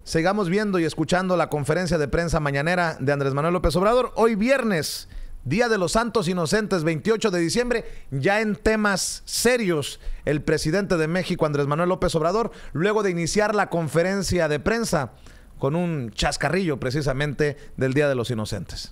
sigamos viendo y escuchando la conferencia de prensa mañanera de Andrés Manuel López Obrador. Hoy viernes, Día de los Santos Inocentes, 28 de diciembre, ya en temas serios, el presidente de México, Andrés Manuel López Obrador, luego de iniciar la conferencia de prensa con un chascarrillo precisamente del Día de los Inocentes.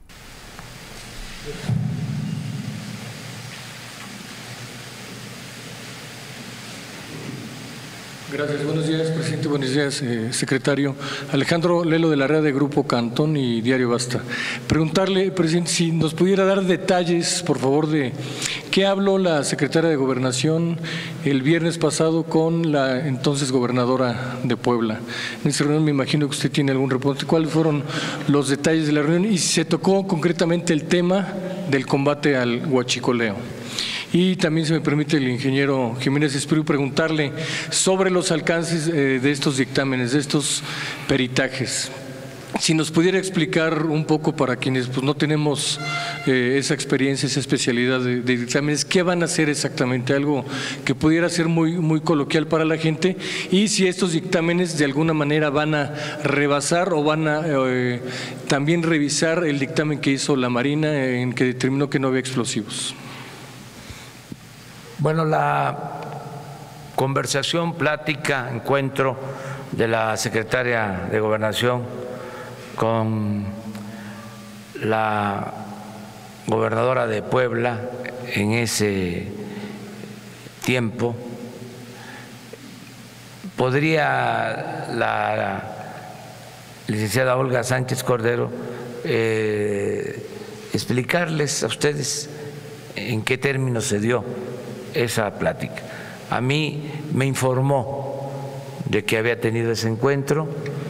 Gracias, buenos días, presidente, buenos días, secretario. Alejandro Lelo de la red de Grupo Cantón y Diario Basta. Preguntarle, presidente, si nos pudiera dar detalles, por favor, de qué habló la secretaria de Gobernación el viernes pasado con la entonces gobernadora de Puebla. En esta reunión me imagino que usted tiene algún reporte. ¿Cuáles fueron los detalles de la reunión? Y si se tocó concretamente el tema del combate al huachicoleo. Y también, si me permite, el ingeniero Jiménez Espriu, preguntarle sobre los alcances de estos dictámenes, de estos peritajes. Si nos pudiera explicar un poco, para quienes pues no tenemos esa experiencia, esa especialidad de dictámenes, qué van a hacer exactamente, algo que pudiera ser muy coloquial para la gente, y si estos dictámenes de alguna manera van a rebasar o van a también revisar el dictamen que hizo la Marina en que determinó que no había explosivos. Bueno, la conversación, plática, encuentro de la secretaria de Gobernación con la gobernadora de Puebla en ese tiempo, ¿podría la licenciada Olga Sánchez Cordero explicarles a ustedes en qué términos se dio esa plática? A mí me informó de que había tenido ese encuentro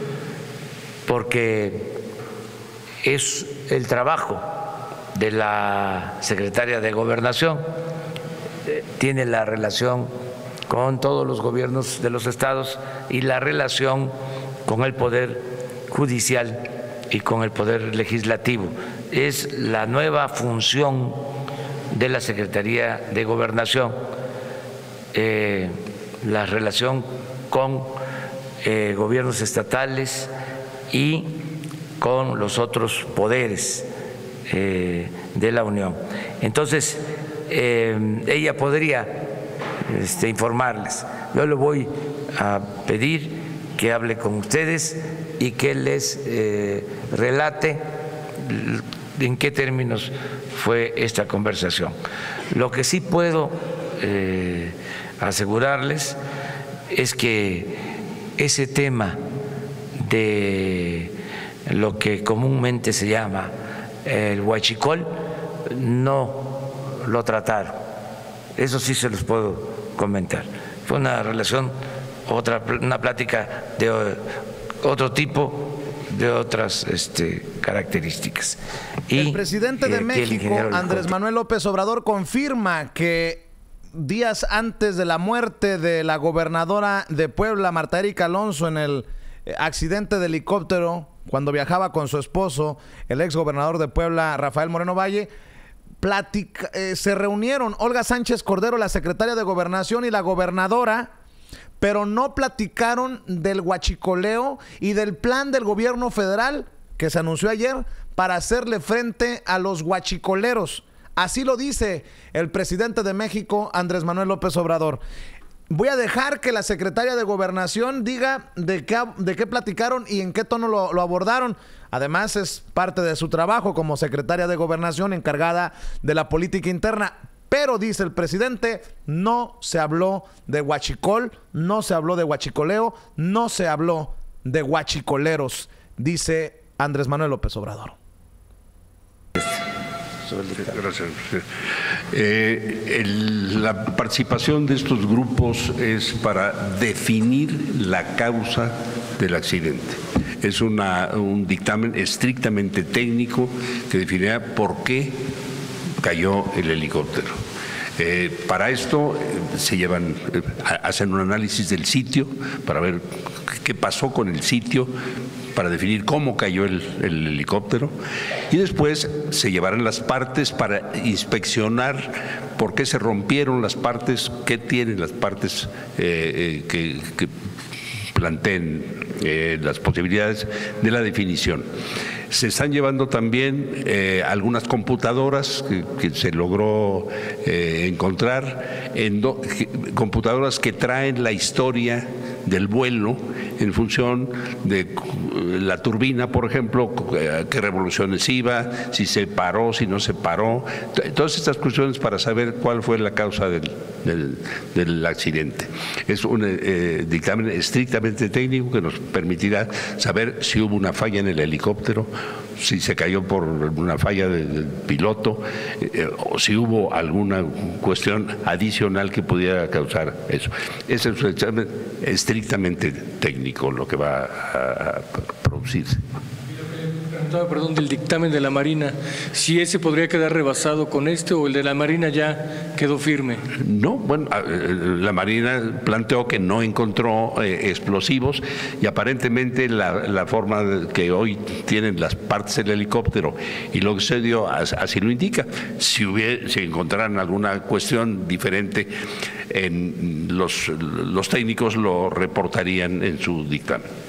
porque es el trabajo de la secretaria de Gobernación, tiene la relación con todos los gobiernos de los estados y la relación con el Poder Judicial y con el Poder Legislativo. Es la nueva función de la Secretaría de Gobernación, la relación con gobiernos estatales y con los otros poderes de la Unión. Entonces, ella podría informarles. Yo le voy a pedir que hable con ustedes y que les relate en qué términos fue esta conversación. Lo que sí puedo asegurarles es que ese tema de lo que comúnmente se llama el huachicol no lo trataron. Eso sí se los puedo comentar. Fue una relación, una plática de otro tipo, de otras características. El presidente de México, Andrés Manuel López Obrador, confirma que días antes de la muerte de la gobernadora de Puebla, Marta Erika Alonso, en el accidente de helicóptero, cuando viajaba con su esposo, el ex gobernador de Puebla, Rafael Moreno Valle, se reunieron Olga Sánchez Cordero, la secretaria de Gobernación, y la gobernadora, pero no platicaron del huachicoleo y del plan del gobierno federal que se anunció ayer para hacerle frente a los huachicoleros. Así lo dice el presidente de México, Andrés Manuel López Obrador. Voy a dejar que la secretaria de Gobernación diga de qué platicaron y en qué tono lo abordaron. Además, es parte de su trabajo como secretaria de Gobernación encargada de la política interna. Pero, dice el presidente, no se habló de huachicol, no se habló de huachicoleo, no se habló de huachicoleros, dice Andrés Manuel López Obrador. Gracias. La participación de estos grupos es para definir la causa del accidente. Es un dictamen estrictamente técnico que definirá por qué cayó el helicóptero. Para esto hacen un análisis del sitio para ver qué pasó con el sitio, para definir cómo cayó el helicóptero, y después se llevarán las partes para inspeccionar por qué se rompieron las partes, qué tienen las partes que planteen las posibilidades de la definición. Se están llevando también algunas computadoras que se logró encontrar, computadoras que traen la historia del vuelo en función de la turbina, por ejemplo, qué revoluciones iba, si se paró, si no se paró, todas estas cuestiones para saber cuál fue la causa del accidente. Es un dictamen estrictamente técnico que nos permitirá saber si hubo una falla en el helicóptero, si se cayó por una falla del piloto, o si hubo alguna cuestión adicional que pudiera causar eso. Ese es un examen estrictamente técnico lo que va a producirse. Perdón, del dictamen de la Marina, si ese podría quedar rebasado con este o el de la Marina ya quedó firme. No, bueno, la Marina planteó que no encontró explosivos y aparentemente la forma que hoy tienen las partes del helicóptero y lo que se dio así lo indica. Si encontraran alguna cuestión diferente, los técnicos lo reportarían en su dictamen.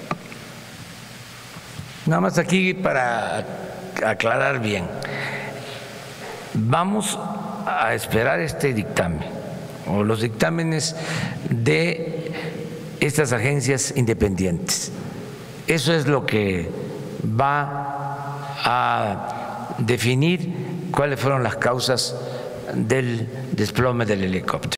Nada más aquí para aclarar bien, vamos a esperar este dictamen o los dictámenes de estas agencias independientes. Eso es lo que va a definir cuáles fueron las causas del desplome del helicóptero.